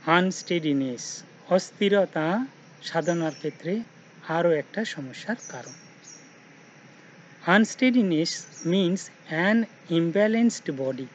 আনস্টেডিনেস, অস্থিরতা সাধনার ক্ষেত্রে আরও একটা সমস্যার কারণ। Unsteadiness means an imbalanced body.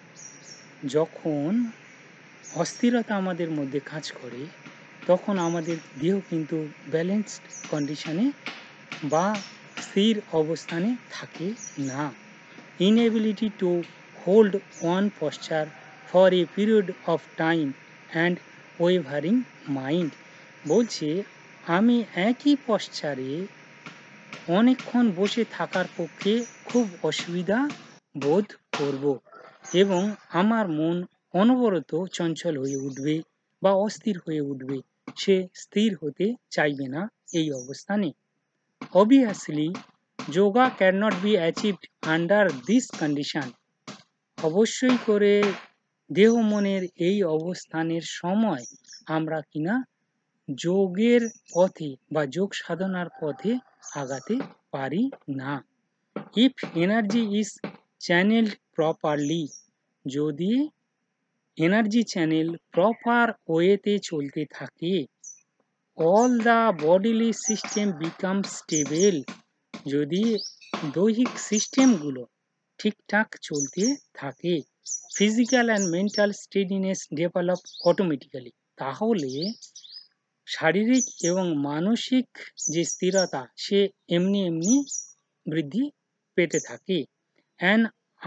যখন অস্থিরতা আমাদের মধ্যে কাজ করে তখন আমাদের দেহ কিন্তু ব্যালেন্সড কন্ডিশনে বা স্থির অবস্থানে থাকে না। Inability to hold one posture for a period of time and wavering mind. বলছে আমি একই পশ্চারে অনেকক্ষণ বসে থাকার পক্ষে খুব অসুবিধা বোধ করব এবং আমার মন অনবরত চঞ্চল হয়ে উঠবে বা অস্থির হয়ে উঠবে, সে স্থির হতে চাইবে না এই অবস্থানে। Obviously, yoga cannot be achieved under this condition. অবশ্যই করে দেহ মনের এই অবস্থানের সময় আমরা কিনা যোগের পথে বা যোগ সাধনার পথে আগাতে পারি না। If energy is channeled properly, যদি এনার্জি চ্যানেল প্রপার ওয়েতে চলতে থাকে, all the bodily system becomes stable, যদি দৈহিক সিস্টেমগুলো ঠিকঠাক চলতে থাকে, physical and mental steadiness develop automatically, তাহলে শারীরিক এবং মানসিক যে স্থিরতা সে এমনি এমনি বৃদ্ধি পেতে থাকে। An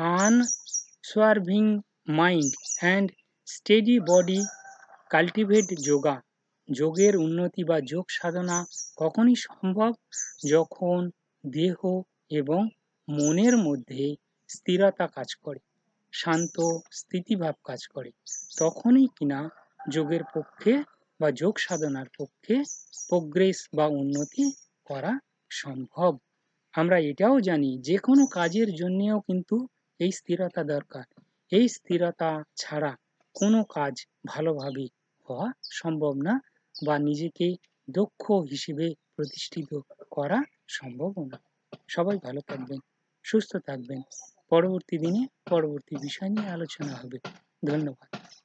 unswerving mind and steady body cultivate yoga. যোগের উন্নতি বা যোগ সাধনা কখনই সম্ভব যখন দেহ এবং মনের মধ্যে স্থিরতা কাজ করে, শান্ত স্থিতিভাব কাজ করে, তখনই কিনা যোগের পক্ষে বা যোগ সাধনার পক্ষে প্রোগ্রেস বা উন্নতি করা সম্ভব। আমরা এটাও জানি যে কোনো কাজের জন্যেও কিন্তু এই স্থিরতা দরকার। এই স্থিরতা ছাড়া কোনো কাজ ভালোভাবে হওয়া সম্ভব না বা নিজেকে দক্ষ হিসেবে প্রতিষ্ঠিত করা সম্ভব না। সবাই ভালো থাকবেন, সুস্থ থাকবেন। পরবর্তী দিনে পরবর্তী বিষয় নিয়ে আলোচনা হবে। ধন্যবাদ।